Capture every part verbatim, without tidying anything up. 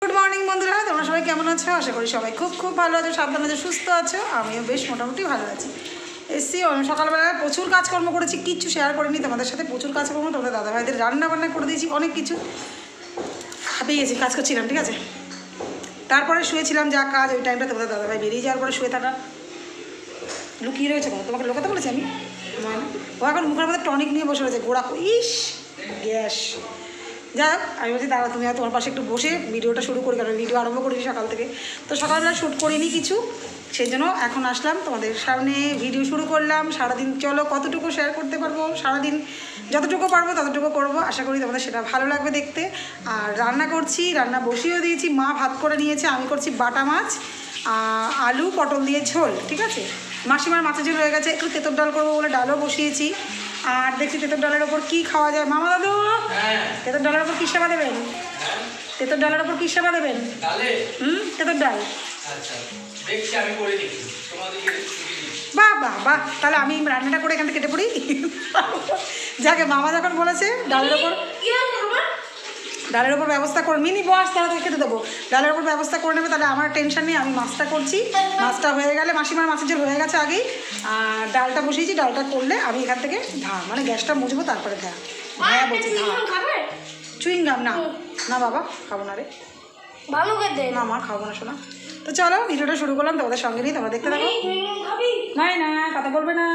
Good morning বন্ধুরা, তোমরা সবাই কেমন আছো? আশা করি সবাই খুব খুব ভালো আছো, সাবধানে আছো, সুস্থ আছো। আমিও বেশ মোটামুটি ভালো আছি। এসছি সকালবেলা প্রচুর কাজকর্ম করেছি, কিচ্ছু শেয়ার করিনি তোমাদের সাথে। প্রচুর কাজকর্ম, তোমাদের দাদাভাইদের রান্না বান্না করে দিয়েছি, অনেক কিছু হাঁপিয়ে গেছি, কাজ করছিলাম, ঠিক আছে। তারপরে শুয়েছিলাম, যা কাজ ওই টাইমটা তোমাদের দাদাভাই বেরিয়ে যাওয়ার পরে শুয়ে থাকা। লুকিয়ে রয়েছে কেন? তোমাকে লোকাতে বলেছি আমি? ও এখন মুখের মধ্যে টনিক নিয়ে বসে রয়েছে, গোড়া ইস গ্যাস। যাই হোক, আমি বলছি দাদা তুমি তোমার পাশে একটু বসে ভিডিওটা শুরু করি, কারণ ভিডিও আরম্ভ করিনি সকাল থেকে। তো সকালবেলা শ্যুট করিনি কিছু, সেই জন্য এখন আসলাম তোমাদের সামনে, ভিডিও শুরু করলাম। সারাদিন চলো কতটুকু শেয়ার করতে পারবো, সারাদিন যতটুকু পারবো ততটুকু করবো। আশা করি তোমাদের সেটা ভালো লাগবে দেখতে। আর রান্না করছি, রান্না বসিয়েও দিয়েছি। মা ভাত করে নিয়েছে, আমি করছি বাটা মাছ, আলু পটল দিয়ে ঝোল, ঠিক আছে। মাসিমার মাছের ঝোল হয়ে গেছে, একটু তেঁতুর ডাল করবো বলে ডালও বসিয়েছি। আর দেখছি তেঁতুর ডালের ওপর কী খাওয়া যায়। মামা দাদু, তেঁতুর ডালের ওপর কী সেবা দেবেন? তেঁতুর ডালের ওপর কী সেবা দেবেন? হুম, তেঁতুর ডাল। বাহ বাহ বাহ, তাহলে আমি রান্নাটা করে এখান থেকে কেটে পড়ি। যাকে মামা যখন বলেছে ডালের ওপর ডালের ওপর ব্যবস্থা করে মিনি বস, তাহলে তোকে খেতে দেবো। ডালের ওপর ব্যবস্থা করে নেবে, তাহলে আমার টেনশন নেই। আমি মাছটা করছি, মাছটা হয়ে গেলে, মাসিমার মাছের ঝোল হয়ে গেছে আগেই, আর ডালটা বসিয়েছি। ডালটা করলে আমি এখান থেকে ধা মানে গ্যাসটা মুছবো, তারপরে ধা হ্যাঁ বলছি ধা। চুইংগাম না না বাবা, খাবো না রে, ভালো খেতে না মা খাবো না শোনা। তো চলো ভিডিওটা শুরু করলাম, তোমাদের সঙ্গে নিয়ে তোমরা দেখতে থাকো। নাই না, কথা বলবে না।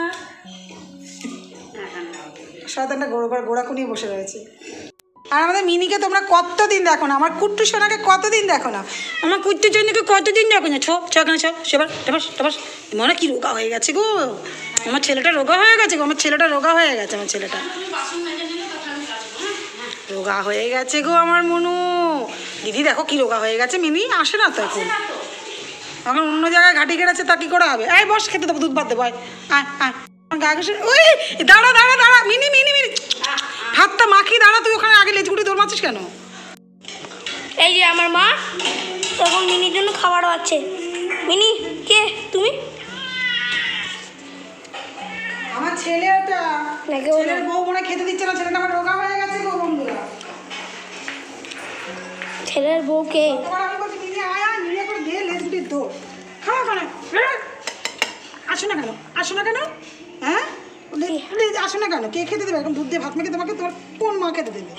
শয়তানটা গোড়া গোড়া গোড়া কুনিয়ে বসে রয়েছে। আর আমাদের মিনিকে তোমরা কতদিন দেখো না, আমার কুট্টু সোনাকে কতদিন দেখো না, আমার কুট্টু সোনাকে কতদিন দেখো না। ছো ছ কেন ছ সেবার টেপাস টেপাস, মনে কি রোগা হয়ে গেছে গো আমার ছেলেটা, রোগা হয়ে গেছে গো আমার ছেলেটা, রোগা হয়ে গেছে আমার ছেলেটা, রোগা হয়ে গেছে গো আমার মনু। দিদি দেখো কি রোগা হয়ে গেছে, মিনি আসে না তো এখন, এখন অন্য জায়গায় ঘাটি কেটেছে, তা কি করে হবে? এই বস, খেতে দেবো, দুধ ভাত দেবো, আয় আয় গা ঘেসে। ওই দাঁড়া দাঁড়া দাঁড়া, মিনি মিনি মিনি ভাতটা মাখি, দাঁড়া তুই ওখানে আগে লেজগুটি দৌড় মারছিস কেন? এই যে আমার মা তখন মিনির জন্য খাবারও আছে। মিনি কে তুমি? আমার ছেলে ওটা, ছেলের বউ মনে খেতে দিচ্ছে না, ছেলেটা আমার রোগা হয়ে গেছে গো বন্ধুরা। ছেলের বউ কে? তোমার আমি বলছি মিনি আয় আয়, মিনি করে দে লেজগুটি দৌড়। খাওয়া কেন? আসো না কেন, আসো না কেন, হ্যাঁ আসো না কেন? কে খেতে দেবে এখন? দুধ দিয়ে ভাত মেখে তোমাকে তোমার কোন মা খেতে দেবে?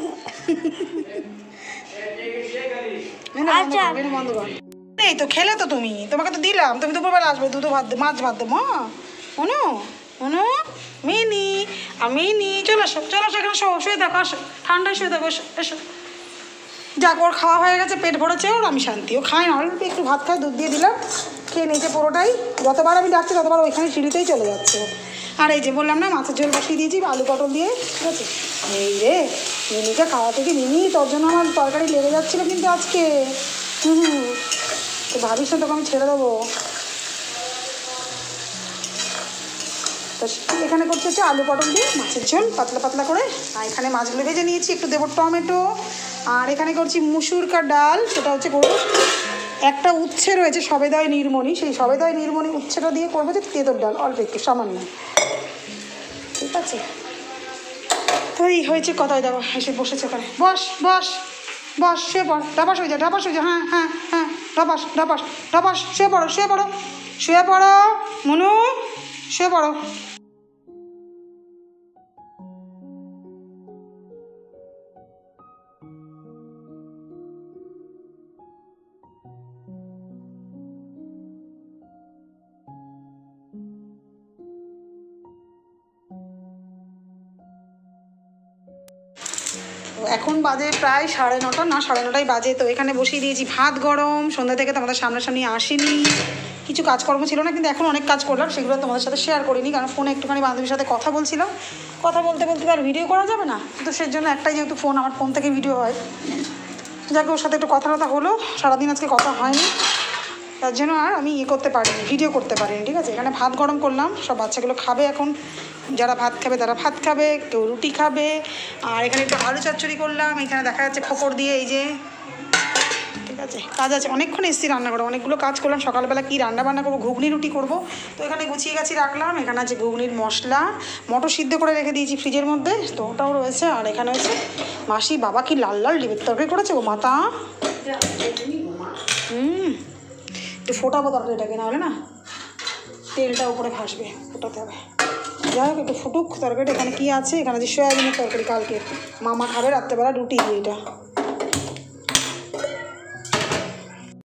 এই তো খেলে তো তুমি, তোমাকে তো দিলাম, তুমি দুপুরবেলা আসবে, দুধ ভাত দে, মাছ ভাত দেবো। হ্যাঁ অনু অনু মিনি আর মিনি চলে আসো, চলো আসো, এখানে শো শুয়ে থাকো, আসো ঠান্ডায় শুয়ে থাকো, এসো এসো। যাক ওর খাওয়া হয়ে গেছে, পেট ভরেছে ওর, আমি শান্তি। ও খায় না, অল্প একটু ভাত খায়, দুধ দিয়ে দিলাম, খেয়ে নিয়েছে পুরোটাই। যতবার আমি ডাকছি ততবার ওইখানে সিঁড়িতেই চলে যাচ্ছে। আর এই যে বললাম না, মাছের ঝোল বসিয়ে দিয়েছি আলু পটল দিয়ে, ঠিক আছে। এই রে মিনিকে খাওয়া থেকে মিনি, তোর জন্য আমার তরকারি লেগে যাচ্ছিলো কিন্তু আজকে। হুম হুম তো ভাবিস না, তোকে আমি ছেড়ে দেবো। তো এখানে করতে হচ্ছে আলু পটল দিয়ে মাছের ঝোল পাতলা পাতলা করে। আর এখানে মাছগুলো ভেজে নিয়েছি, একটু দেবো টমেটো। আর এখানে করছি মুসুরকা ডাল, সেটা হচ্ছে করবো একটা উচ্ছে রয়েছে সবেদায় নির্মণি, সেই সবেদায় নির্মণি উচ্ছেটা দিয়ে করবো যে তেঁতুর ডাল, অল্প একটু সামান্য, ঠিক আছে। তো এই হয়েছে কথায়, দেখো এসে বসেছে ওখানে। বস বস বস, শুয়ে পড়, ডাবাস হয়ে যা, ডাবাস হয়ে যা, হ্যাঁ হ্যাঁ হ্যাঁ ডাবাস ডাবাস ডাবাস, শুয়ে পড়ো শুয়ে পড়ো শুয়ে পড়ো মনু, শুয়ে পড়ো। এখন বাজে প্রায় সাড়ে নটা, না সাড়ে নটাই বাজে। তো এখানে বসিয়ে দিয়েছি ভাত গরম। সন্ধ্যা থেকে তোমাদের সামনাসামনি আসিনি, কিছু কাজকর্ম ছিল না, কিন্তু এখন অনেক কাজ করলাম, সেগুলো তোমাদের সাথে শেয়ার করিনি, কারণ ফোনে একটুখানি বান্ধবীর সাথে কথা বলছিলাম। কথা বলতে বলতে আর ভিডিও করা যাবে না, তো সেই জন্য একটাই যেহেতু ফোন, আমার ফোন থেকে ভিডিও হয়, যাকে ওর সাথে একটু কথা টথা হলো। সারাদিন আজকে কথা হয়নি, তার জন্য আর আমি ইয়ে করতে পারিনি, ভিডিও করতে পারিনি, ঠিক আছে। এখানে ভাত গরম করলাম, সব বাচ্চাগুলো খাবে এখন, যারা ভাত খাবে তারা ভাত খাবে, কেউ রুটি খাবে। আর এখানে একটু আলু চচ্চড়ি করলাম, এখানে দেখা যাচ্ছে খোপড় দিয়ে, এই যে, ঠিক আছে। কাজ আছে, অনেকক্ষণ এসেছি রান্না করে, অনেকগুলো কাজ করলাম। সকালবেলা কি রান্না বান্না করবো, ঘুগনি রুটি করবো, তো এখানে গুছিয়ে গাছি রাখলাম। এখানে আছে ঘুগনির মশলা, মটর সিদ্ধ করে রেখে দিয়েছি ফ্রিজের মধ্যে, তো ওটাও রয়েছে। আর এখানে হচ্ছে মাসি বাবা কি লাল লাল ডিমের তরকারি করেছে গো মাতা, একটু ফোটাবো তরকারিটাকে, না হলে না তেলটা উপরে ভাসবে, ফোটাতে হবে। যাই হোক একটু ফুটুক তরকারিটা। এখানে কী আছে, এখানে যে সয়াবিনের তরকারি কালকে মামা খাবে রাত্রেবেলা রুটি দিয়ে, এটা